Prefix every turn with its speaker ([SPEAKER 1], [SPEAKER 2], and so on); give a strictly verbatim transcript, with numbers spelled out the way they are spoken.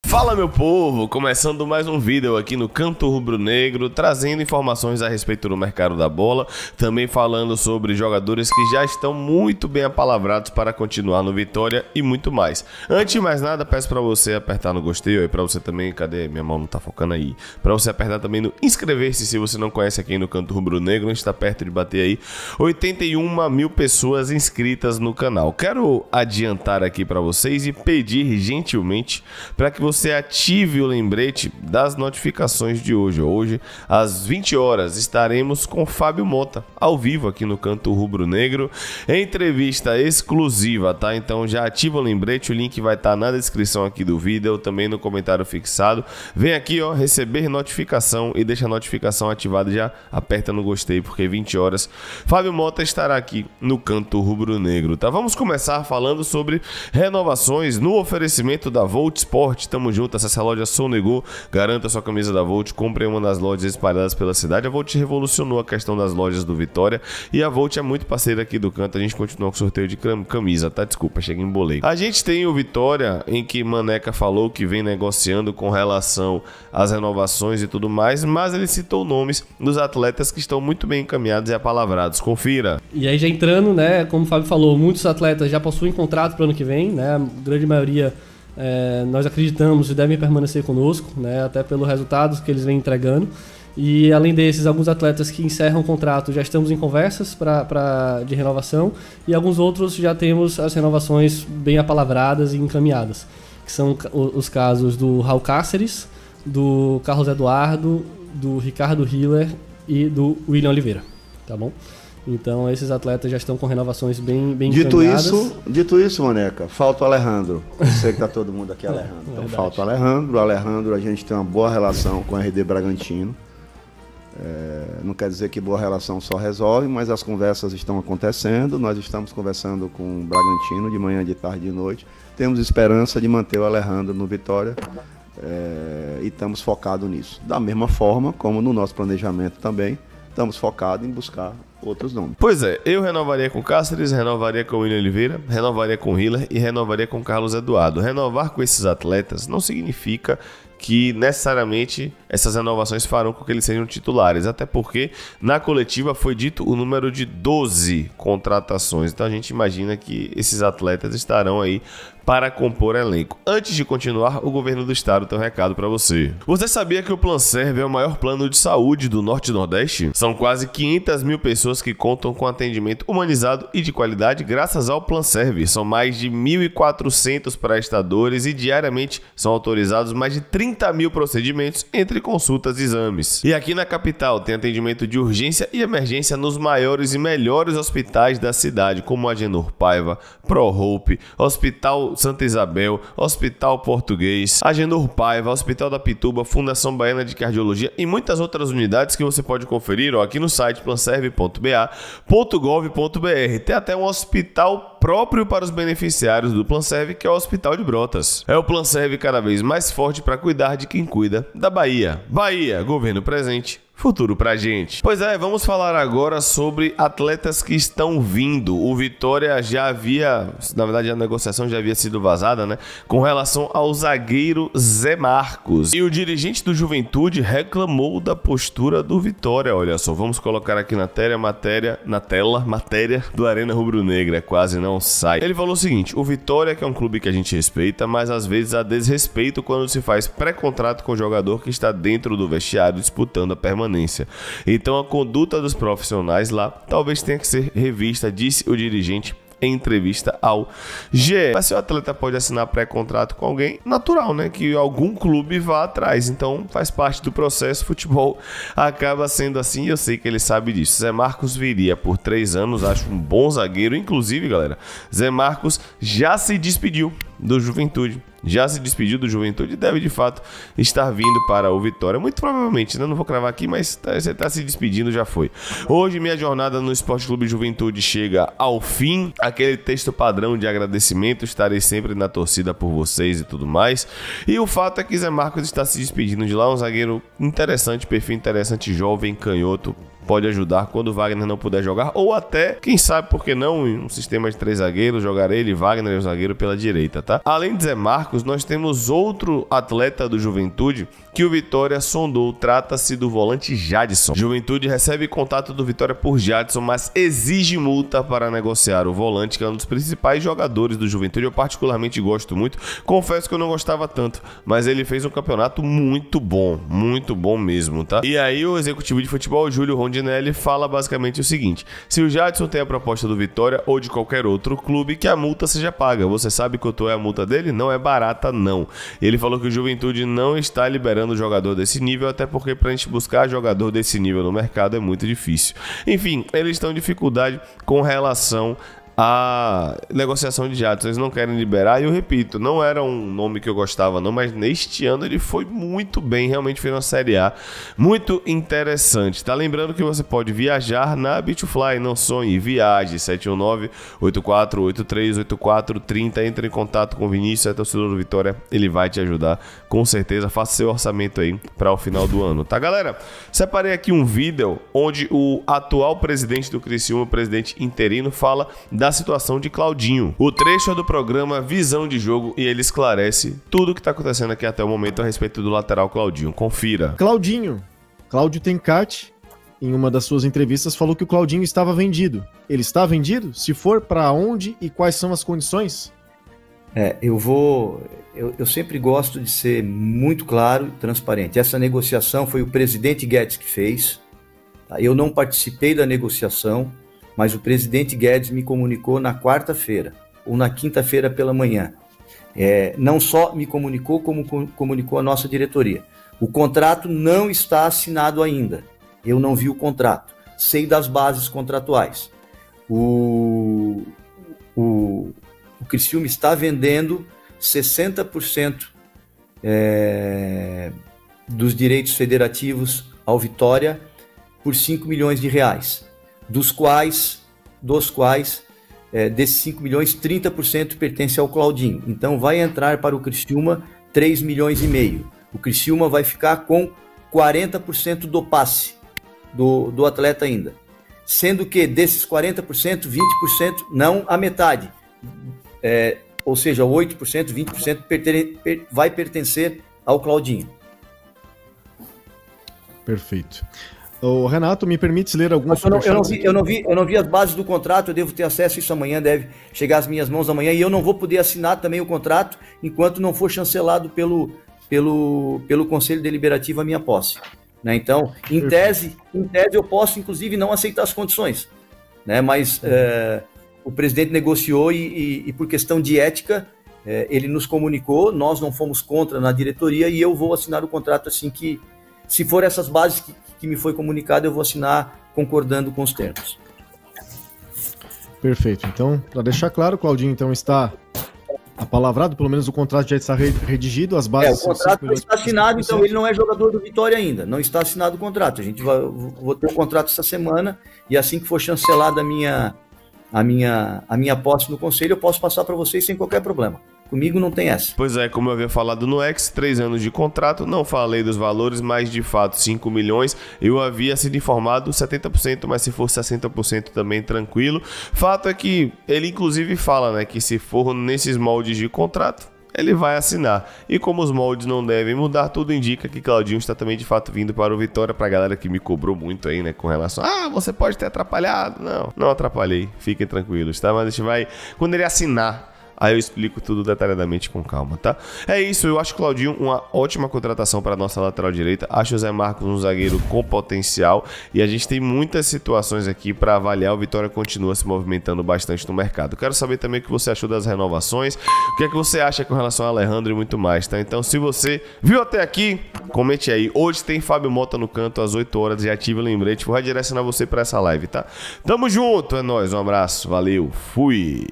[SPEAKER 1] Fala meu povo, começando mais um vídeo aqui no Canto Rubro Negro, trazendo informações a respeito do mercado da bola, também falando sobre jogadores que já estão muito bem apalavrados para continuar no Vitória e muito mais. Antes de mais nada, peço para você apertar no gostei, e para você também, cadê? Minha mão não tá focando aí. Para você apertar também no inscrever-se se você não conhece aqui no Canto Rubro Negro, a gente está perto de bater aí oitenta e uma mil pessoas inscritas no canal. Quero adiantar aqui para vocês e pedir gentilmente para que você Você ative o lembrete das notificações de hoje. Hoje, às vinte horas, estaremos com Fábio Mota, ao vivo aqui no Canto Rubro Negro, entrevista exclusiva, tá? Então já ativa o lembrete, o link vai estar na descrição aqui do vídeo, também no comentário fixado. Vem aqui, ó, receber notificação e deixa a notificação ativada, já aperta no gostei, porque vinte horas, Fábio Mota estará aqui no Canto Rubro Negro, tá? Vamos começar falando sobre renovações no oferecimento da Volt Sport. Tamo junto, acesse a loja Sonegou, garanta sua camisa da Volt, compre uma das lojas espalhadas pela cidade. A Volt revolucionou a questão das lojas do Vitória e a Volt é muito parceira aqui do canto. A gente continua com o sorteio de camisa, tá? Desculpa, cheguei em bolei. A gente tem o Vitória, em que Maneca falou que vem negociando com relação às renovações e tudo mais, mas ele citou nomes dos atletas que estão muito bem encaminhados e apalavrados. Confira.
[SPEAKER 2] E aí já entrando, né, como o Fábio falou, muitos atletas já possuem contrato para o ano que vem, né? A grande maioria É, nós acreditamos e devem permanecer conosco, né, até pelos resultados que eles vêm entregando. E além desses, alguns atletas que encerram o contrato já estamos em conversas pra, pra, de renovação, e alguns outros já temos as renovações bem apalavradas e encaminhadas, que são os casos do Raul Cáceres, do Carlos Eduardo, do Ricardo Hiller e do William Oliveira, tá bom? Então esses atletas já estão com renovações bem, bem
[SPEAKER 3] dito
[SPEAKER 2] encaminhadas.
[SPEAKER 3] Isso, dito isso, Maneca, falta o Alejandro. Eu sei que tá todo mundo aqui, Alejandro.
[SPEAKER 2] É,
[SPEAKER 3] então
[SPEAKER 2] verdade.
[SPEAKER 3] falta o Alejandro. O Alejandro, a gente tem uma boa relação com o R D Bragantino. É, não quer dizer que boa relação só resolve, mas as conversas estão acontecendo. Nós estamos conversando com o Bragantino de manhã, de tarde, de noite. Temos esperança de manter o Alejandro no Vitória. É, e estamos focados nisso. Da mesma forma, como no nosso planejamento também, estamos focados em buscar outros nomes.
[SPEAKER 1] Pois é, eu renovaria com Cáceres, renovaria com William Oliveira, renovaria com Hiller e renovaria com Carlos Eduardo. Renovar com esses atletas não significa que necessariamente essas renovações farão com que eles sejam titulares, até porque na coletiva foi dito o número de doze contratações, então a gente imagina que esses atletas estarão aí para compor elenco. Antes de continuar, o governo do estado tem um recado para você. Você sabia que o Planserv é o maior plano de saúde do Norte e Nordeste? São quase quinhentas mil pessoas que contam com atendimento humanizado e de qualidade graças ao Planserv. São mais de mil e quatrocentos prestadores e diariamente são autorizados mais de trinta mil procedimentos entre consultas e exames. E aqui na capital tem atendimento de urgência e emergência nos maiores e melhores hospitais da cidade, como a Agenor Paiva, ProHope, Hospital Santa Isabel, Hospital Português, Agenor Paiva, Hospital da Pituba, Fundação Baiana de Cardiologia e muitas outras unidades que você pode conferir ó, aqui no site planserv ponto ba ponto gov ponto br. Tem até um hospital próprio para os beneficiários do Planserv, que é o Hospital de Brotas. É o Planserv cada vez mais forte para cuidar de quem cuida da Bahia. Bahia, governo presente, futuro pra gente. Pois é, vamos falar agora sobre atletas que estão vindo. O Vitória já havia, na verdade a negociação já havia sido vazada, né? Com relação ao zagueiro Zé Marcos. E o dirigente do Juventude reclamou da postura do Vitória. Olha só, vamos colocar aqui na tela, matéria, na tela, matéria do Arena Rubro Negra. É quase não sai. Ele falou o seguinte: o Vitória, que é um clube que a gente respeita, mas às vezes há desrespeito quando se faz pré-contrato com o jogador que está dentro do vestiário disputando a permanência. Então a conduta dos profissionais lá talvez tenha que ser revista, disse o dirigente em entrevista ao G. Mas se o atleta pode assinar pré-contrato com alguém, natural, né? Que algum clube vá atrás. Então faz parte do processo. Futebol acaba sendo assim, eu sei que ele sabe disso. Zé Marcos viria por três anos, acho um bom zagueiro. Inclusive, galera, Zé Marcos já se despediu do Juventude. Já se despediu do Juventude e deve de fato estar vindo para o Vitória. Muito provavelmente, né? Não vou cravar aqui, mas tá, você está se despedindo, já foi. Hoje minha jornada no Esporte Clube Juventude chega ao fim. Aquele texto padrão de agradecimento, estarei sempre na torcida por vocês e tudo mais. E o fato é que Zé Marcos está se despedindo de lá, um zagueiro interessante, perfil interessante, jovem, canhoto. pode ajudar quando o Wagner não puder jogar, ou até, quem sabe, por que não, em um sistema de três zagueiros, jogar ele, Wagner e o zagueiro pela direita, tá? Além de Zé Marcos, nós temos outro atleta do Juventude que o Vitória sondou. Trata-se do volante Jadson. Juventude recebe contato do Vitória por Jadson, mas exige multa para negociar o volante, que é um dos principais jogadores do Juventude. Eu particularmente gosto muito. Confesso que eu não gostava tanto, mas ele fez um campeonato muito bom, muito bom mesmo, tá? E aí o executivo de futebol, Júlio Rondinelli, fala basicamente o seguinte: se o Jadson tem a proposta do Vitória ou de qualquer outro clube, que a multa seja paga. Você sabe quanto é a multa dele? Não é barata, não. Ele falou que o Juventude não está liberando jogador desse nível, até porque pra gente buscar jogador desse nível no mercado é muito difícil. Enfim, eles estão em dificuldade com relação a negociação de Jadson. Eles não querem liberar, e eu repito, não era um nome que eu gostava não, mas neste ano ele foi muito bem, realmente fez uma Série A muito interessante, tá? Lembrando que você pode viajar na Beachfly, não sonhe, viaje, sete um nove, oito quatro oito três, oito quatro três zero, entre em contato com o Vinícius, é torcedor do Vitória, ele vai te ajudar, com certeza. Faça seu orçamento aí para o final do ano, tá, galera? Separei aqui um vídeo onde o atual presidente do Criciúma, o presidente interino, fala da situação de Claudinho. O trecho é do programa Visão de Jogo e ele esclarece tudo o que está acontecendo aqui até o momento a respeito do lateral Claudinho. Confira.
[SPEAKER 4] Claudinho. Cláudio Tencati, em uma das suas entrevistas, falou que o Claudinho estava vendido. Ele está vendido? Se for, para onde e quais são as condições?
[SPEAKER 5] É, eu vou... Eu, eu sempre gosto de ser muito claro e transparente. Essa negociação foi o presidente Guedes que fez. Tá? Eu não participei da negociação, mas o presidente Guedes me comunicou na quarta-feira, ou na quinta-feira pela manhã. É, não só me comunicou, como comunicou a nossa diretoria. O contrato não está assinado ainda. Eu não vi o contrato. Sei das bases contratuais. O, o, o Criciúma está vendendo sessenta por cento é, dos direitos federativos ao Vitória por cinco milhões de reais. Dos quais, dos quais é, desses cinco milhões, trinta por cento pertence ao Claudinho. Então vai entrar para o Criciúma três milhões e meio. O Criciúma vai ficar com quarenta por cento do passe do, do atleta ainda. Sendo que desses quarenta por cento, vinte por cento, não a metade. É, ou seja, oito por cento, vinte por cento pertene, per, vai pertencer ao Claudinho.
[SPEAKER 4] Perfeito. O Renato, me permite ler alguns
[SPEAKER 5] eu não, eu, não vi, eu, não vi, eu não vi as bases do contrato, eu devo ter acesso a isso amanhã, deve chegar às minhas mãos amanhã, e eu não vou poder assinar também o contrato enquanto não for chancelado pelo, pelo, pelo Conselho Deliberativo a minha posse. Né? Então, em tese, em tese, eu posso, inclusive, não aceitar as condições. Né? Mas é, o presidente negociou e, e, e por questão de ética, é, ele nos comunicou, nós não fomos contra na diretoria, e eu vou assinar o contrato assim que, se for essas bases que que me foi comunicado, eu vou assinar concordando com os termos.
[SPEAKER 4] Perfeito. Então, para deixar claro, Claudinho, então está apalavrado, pelo menos o contrato já está redigido, as bases...
[SPEAKER 5] É, o contrato não está assinado, então ele não é jogador do Vitória ainda, não está assinado o contrato. A gente vai, vou ter o contrato essa semana, e assim que for chancelada a minha, a minha, a minha posse no conselho, eu posso passar para vocês sem qualquer problema. Comigo não tem essa.
[SPEAKER 1] Pois é, como eu havia falado no X, três anos de contrato, não falei dos valores, mas de fato cinco milhões, eu havia sido informado setenta por cento, mas se for sessenta por cento também tranquilo. Fato é que ele inclusive fala, né, que se for nesses moldes de contrato, ele vai assinar. E como os moldes não devem mudar, tudo indica que Claudinho está também de fato vindo para o Vitória. Pra galera que me cobrou muito aí, né, com relação a, ah, você pode ter atrapalhado. Não, não atrapalhei, fiquem tranquilos, tá? Mas a gente vai, quando ele assinar, aí eu explico tudo detalhadamente com calma, tá? É isso, eu acho o Claudinho uma ótima contratação para a nossa lateral direita. Acho o Zé Marcos um zagueiro com potencial e a gente tem muitas situações aqui para avaliar. O Vitória continua se movimentando bastante no mercado. Quero saber também o que você achou das renovações, o que é que você acha com relação a Alejandro e muito mais, tá? Então, se você viu até aqui, comente aí. Hoje tem Fábio Mota no canto às oito horas e ative o lembrete. Vou redirecionar você para essa live, tá? Tamo junto, é nóis, um abraço, valeu, fui!